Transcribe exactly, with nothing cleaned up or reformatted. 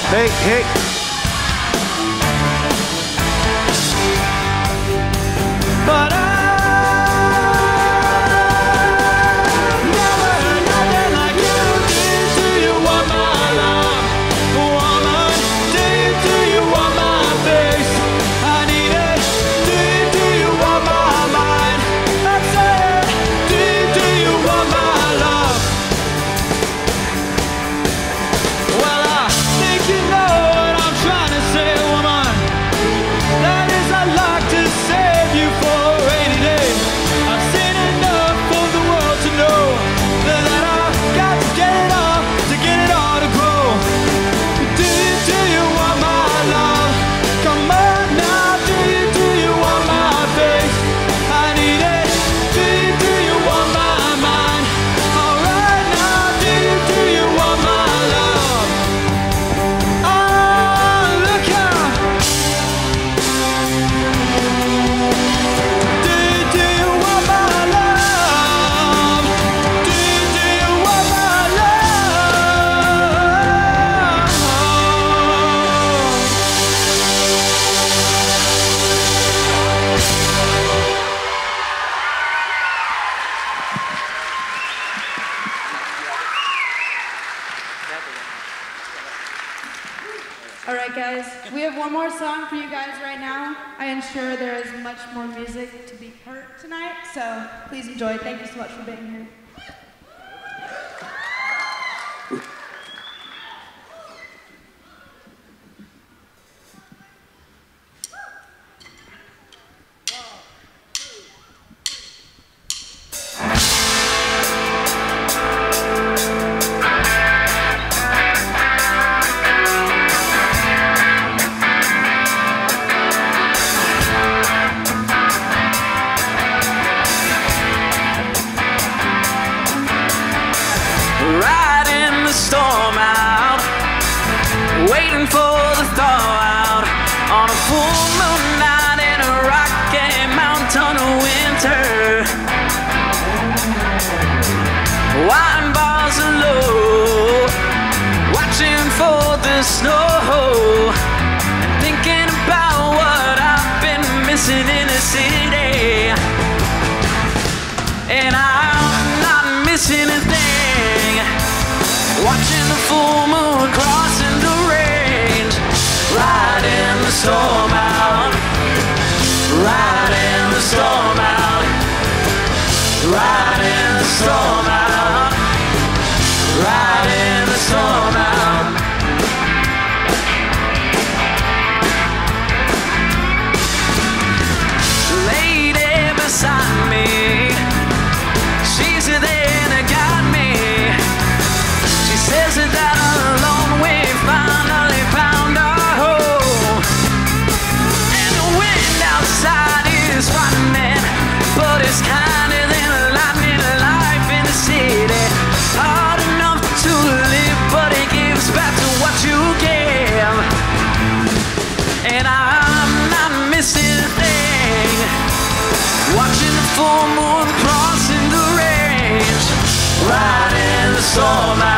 Hey, hey. But I All right, guys, we have one more song for you guys right now. I am sure there is much more music to be heard tonight, so please enjoy. Thank you so much for being here. Waiting for the thaw out on a full moon night in a rocky mountain winter. Wine bars are low, watching for the snow, and thinking about what I've been missing in the city. And I'm not missing a thing, watching the full moon crossing the range, riding the storm out, riding the storm out, riding the storm out, riding the storm out. Lady beside me, she's there to guide me. Says that alone we finally found our home, and the wind outside is frightening, but it's kinder than lightning life in the city. Hard enough to live, but it gives back to what you give, and I'm not missing a thing, watching the full moon crossing the range, riding the storm out.